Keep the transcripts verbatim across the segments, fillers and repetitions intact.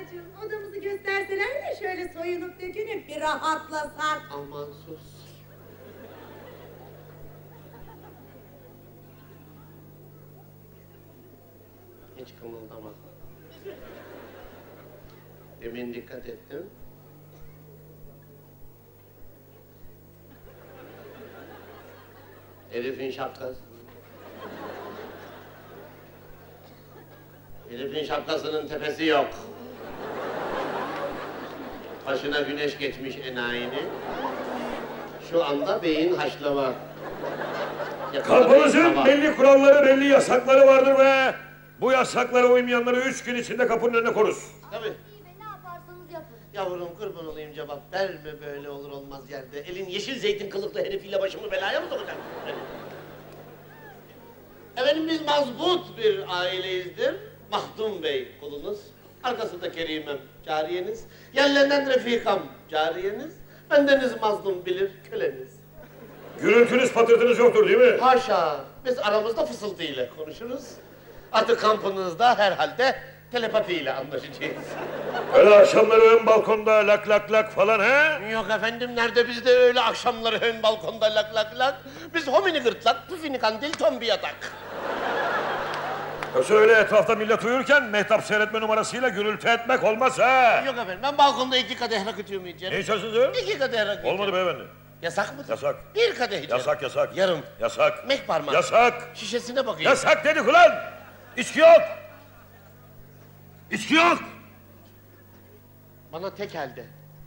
Anacığım, odamızı gösterseler de şöyle soyunup dökünüp bir rahatlasak. Aman sus. Hiç kımıldama. Demin dikkat ettim. Herifin şapkası. Herifin şapkasının tepesi yok. Başına güneş geçmiş enayinin. Şu anda beyin haşlama. Kampımızın belli kuralları, belli yasakları vardır ve bu yasaklara uymayanları üç gün içinde kapının önüne koruz. Tabii. İyi be, ne yaparsanız yapın. Yavrum kurban olayım, cevap verme böyle olur olmaz yerde. Elin yeşil zeytin kılıklı herifiyle başımı belaya mı sokacak? Efendim biz mazbut bir aileyizdir. Mahdum Bey kulunuz. Arkasında Kerimem cariyeniz. Yerlerinden Refikam cariyeniz. Bendeniz mazlum bilir köleniz. Gürültünüz patırtınız yoktur değil mi? Haşa. Biz aramızda fısıltıyla konuşuruz. Artık kampınızda herhalde telepatiyle anlaşacağız. Öyle akşamları ön balkonda lak lak lak falan he? Yok efendim, nerede bizde öyle akşamları ön balkonda lak lak lak. Biz homini gırtlak, püfini kandil, tombi yatak. Yoksa öyle etrafta millet uyurken mehtap seyretme numarasıyla gürültü etmek olmaz ha? Yok efendim, ben balkonda iki kadeh rakı içiyorum içerim. Ne içersiniz öyle? İki kadeh rakı Olmadı içerim. beyefendi. Yasak mıdır? Yasak. Bir kadeh içerim. Yasak yasak. Yarım. Yasak. Mek parmak. Yasak. Şişesine bakayım. Yasak dedik ulan! İçki yok! İçki yok! Bana tek elde.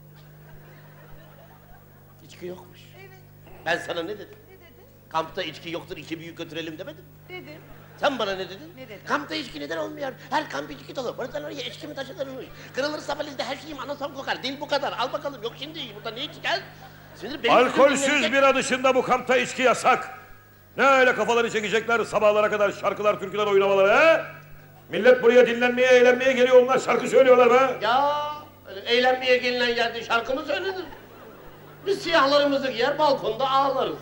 İçki yokmuş. Evet, Ben sana ne dedim? ne dedin? Kampta içki yoktur, iki büyük götürelim demedim. Dedim. Sen bana ne dedin? Ne dedim? Kampta içki neden olmuyor? Her kamp içki dolu. Buradan oraya içki mi taşınırmış? Kırılırsa valizde her şeyim anasam kokar. Dil bu kadar. Al bakalım. Yok şimdi burada ne içki gel. Sinir benim Alkolsüz sinirlerim- bira dışında bu kampta içki yasak. Ne öyle kafaları çekecekler sabahlara kadar şarkılar, türküler oynamaları he? Millet buraya dinlenmeye, eğlenmeye geliyor, onlar şarkı söylüyorlar be. Ya öyle eğlenmeye gelinen yerde şarkı mı söylenir? Biz siyahlarımızı giyer balkonda ağlarız.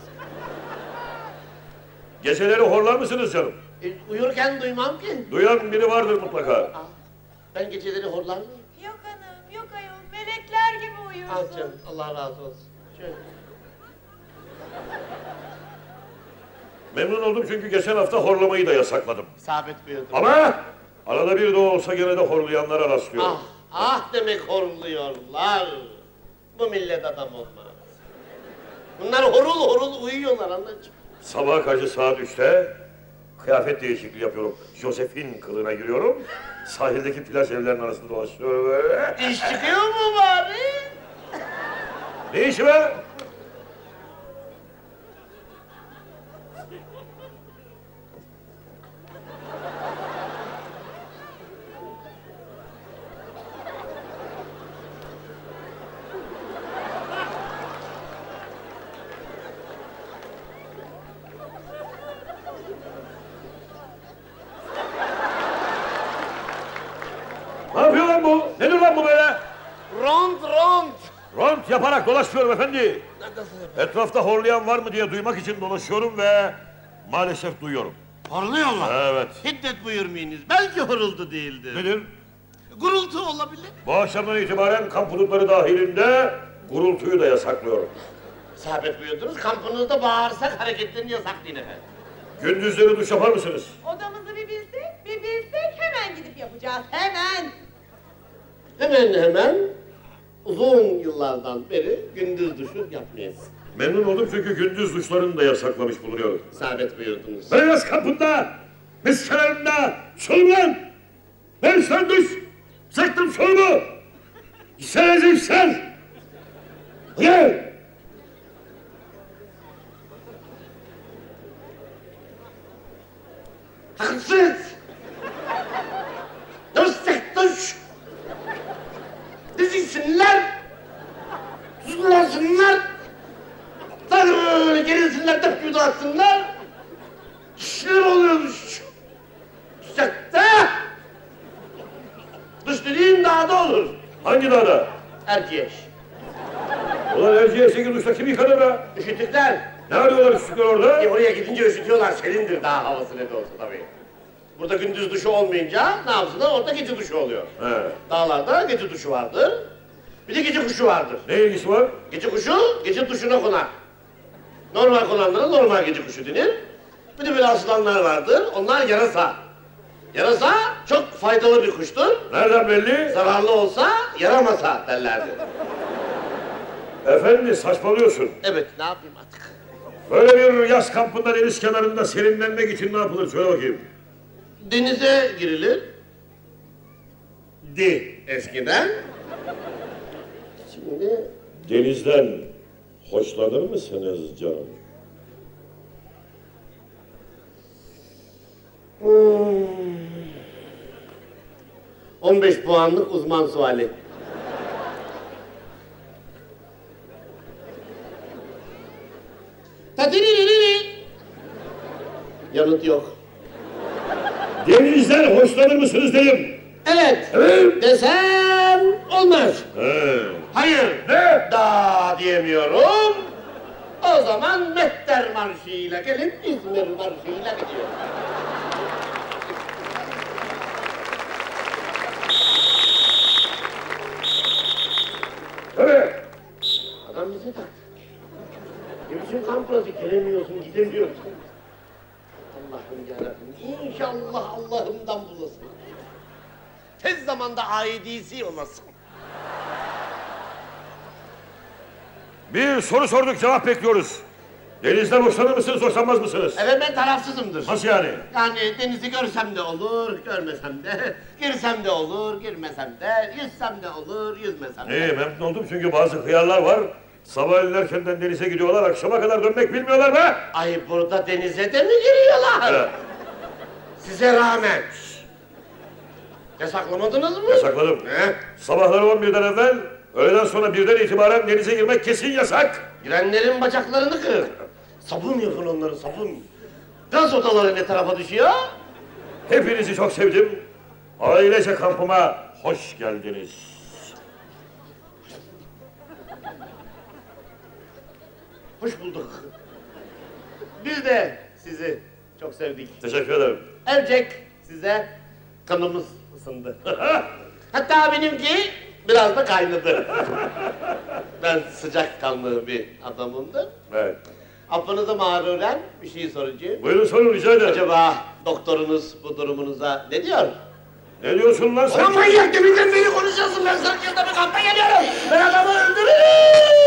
Geceleri horlar mısınız canım? E, uyurken duymam ki. Duyan biri vardır mutlaka. Aa, ben geceleri horlar mıyım? Yok hanım, yok ayol. Melekler gibi uyuyorsun. Al canım, Allah razı olsun. Şöyle. Memnun oldum çünkü geçen hafta horlamayı da yasakladım. Sabit buyurdu. Ama arada bir de olsa gene de horlayanlara rastlıyorum. Ah, ah demek horluyorlar. Bu millet adam olmaz. Bunlar horul horul uyuyorlar anacığım. Sabah karşı saat üçte kıyafet değişikliği yapıyorum. Josephine kılığına giriyorum. Sahildeki plaj evlerinin arasında dolaşıyorum böyle. İş çıkıyor mu bari? Ne işi be? Ne yapıyor lan bu? Nedir lan bu böyle? Rond rond. Ront yaparak dolaşıyorum efendi. Nasıl? Etrafta horlayan var mı diye duymak için dolaşıyorum ve maalesef duyuyorum. Horluyorlar. Evet. Hiddet buyurmayınız. Belki horultu değildir. Nedir? Gurultu olabilir. Bu akşamdan itibaren kamp hudutları dahilinde gurultuyu da yasaklıyorum. Sabit buyurdunuz. Kampınızda bağırsak hareketlerini yasaklayın efendim. Gündüzleri duş yapar mısınız? Odamızı bir bilsek, bir bilsek hemen gidip yapacağız. Hemen. Hemen hemen uzun yıllardan beri gündüz duşu yapmayız. Memnun oldum çünkü gündüz duşlarını da yasaklamış bulunuyorum. Sabit buyurdunuz. Beyaz kampında, miskelerinde, solumlan! Ben sen duş! Sıktım solumu! Yükselecek sen! Gel! Haksız! Duş sık duş! Dizilsinler! Susulansınlar! Böyle gerilsinler, tepki dağıtsınlar! Şişler oluyormuş! Sıcakta! Duş dediğin dağda olur. Hangi dağda? Erkeş. Ulan Erciyes'e ki duşta kim yıkadı be? Üşütükler. Ne arıyorlar üstükler orada? E oraya gidince üşütüyorlar, serindir dağ havası ne de olsa tabii. Burada gündüz duşu olmayınca ne yapsınlar? Orada gece duşu oluyor. He. Dağlarda gece duşu vardır. Bir de gece kuşu vardır. Ne ilgisi var? Gece kuşu gece duşuna konar. Normal konanlara normal gece kuşu denir. Bir de böyle asılanlar vardır. Onlar yarasa. Yarasa çok faydalı bir kuştur. Nereden belli? Zararlı olsa yaramasa derlerdi. Efendi saçmalıyorsun. Evet, ne yapayım artık? Böyle bir yaz kampında deniz kenarında serinlenmek için ne yapılır söyle bakayım. Denize girilir. Di eskiden. Şimdi Denizden hoşlanır mısınız canım? Hmm. on beş puanlık uzman suali. Tatiririri. Yanıt yok. Denizden hoşlanır mısınız dedim. Evet. Evet. Desem olmaz. He. Hayır. Ne? Da diyemiyorum. O zaman Mehter Marşı'yla gelip İzmir Marşı'yla gidiyor. Evet. Adam bize taktı. Ne biçim kamp burası? Gelemiyorsun, gidemiyorsun. Allah'ım yarabbim. İnşallah Allah'ımdan bulasın. Tez zamanda aidisi olasın. Bir soru sorduk cevap bekliyoruz. Denizden hoşlanır mısınız hoşlanmaz mısınız? Evet, ben tarafsızımdır. Nasıl yani? Yani denizi görsem de olur, görmesem de, girsem de olur, girmesem de, yüzsem de olur, yüzmesem de. İyi memnun oldum çünkü bazı hıyarlar var. Sabahleyin erkenden denize gidiyorlar, akşama kadar dönmek bilmiyorlar be! Ay, burada denize de mi giriyorlar? Evet. Size rağmen. Yasaklamadınız mı? Yasakladım. Ne? Sabahları on birden evvel, öğleden sonra birden itibaren denize girmek kesin yasak. Girenlerin bacaklarını kırın. Sabun yapın onları, sabun. Gaz odaları ne tarafa düşüyor? Hepinizi çok sevdim. Ailece kampıma hoş geldiniz. Hoş bulduk. Biz de sizi çok sevdik. Teşekkür ederim. Ercek size kanımız ısındı. Hatta benimki biraz da kaynadı. Ben sıcak kanlı bir adamımdır. Evet. Affınıza mağruren bir şey soracağım. Buyurun sorun rica ederim. Acaba doktorunuz bu durumunuza ne diyor? Ne diyorsun lan sen? Ulan manyak, deminden beri konuşuyorsun. Ben kırk yılda bir kampa geliyorum. Ben adamı öldürürüm.